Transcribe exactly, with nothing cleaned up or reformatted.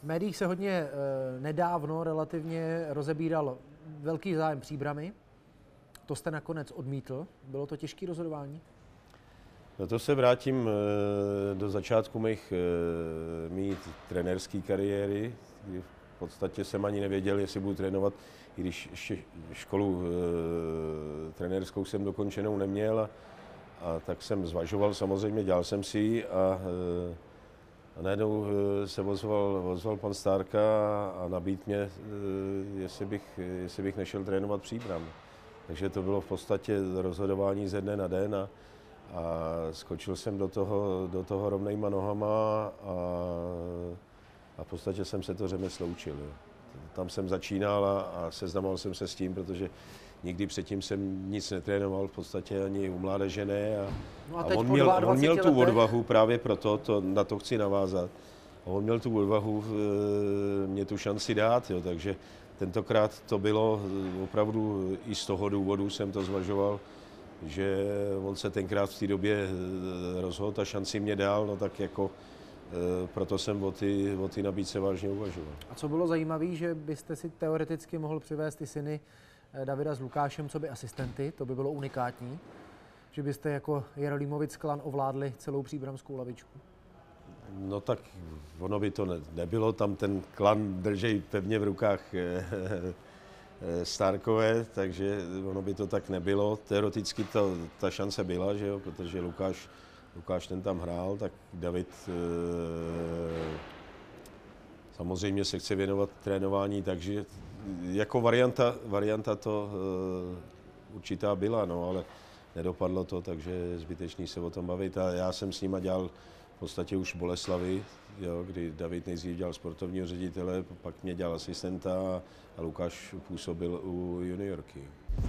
médiích se hodně e, nedávno relativně rozebíral velký zájem Příbrami. To jste nakonec odmítl. Bylo to těžké rozhodování? No to se vrátím do začátku mých mý trenérské kariéry, kdy v podstatě jsem ani nevěděl, jestli budu trénovat, i když ještě školu e, trenérskou jsem dokončenou neměl. A, a tak jsem zvažoval, samozřejmě dělal jsem si ji a, e, a najednou se ozval, ozval pan Stárka a nabídl mě, e, jestli, bych, jestli bych nešel trénovat Příbram. Takže to bylo v podstatě rozhodování ze dne na den a, a skočil jsem do toho, do toho rovnejma nohama a, a v podstatě jsem se to řemeslo učil. Jo. Tam jsem začínal a, a seznamoval jsem se s tím, protože nikdy předtím jsem nic netrénoval, v podstatě ani u mládeže ne. A, no a a on, měl, on měl tu letech odvahu, právě proto, to, na to chci navázat, a on měl tu odvahu e, mě tu šanci dát, jo, takže tentokrát to bylo opravdu i z toho důvodu jsem to zvažoval, že on se tenkrát v té době rozhodl a šanci mě dal, no tak jako e, proto jsem o ty, o ty nabídce vážně uvažoval. A co bylo zajímavé, že byste si teoreticky mohl přivést ty syny Davida s Lukášem co by asistenty, to by bylo unikátní, že byste jako Jeronýmovic klan ovládli celou příbramskou lavičku? No tak ono by to ne, nebylo, tam ten klan držej pevně v rukách e, e, Stárkové, takže ono by to tak nebylo. Teoreticky to, ta šance byla, že jo, protože Lukáš, Lukáš ten tam hrál, tak David e, samozřejmě se chce věnovat trénování, takže jako varianta, varianta to e, určitá byla, no, ale nedopadlo to, takže je zbytečný se o tom bavit. A já jsem s nima dělal v podstatě už Boleslavi, jo, kdy David nejdřív dělal sportovního ředitele, pak mě dělal asistenta a Lukáš působil u juniorky.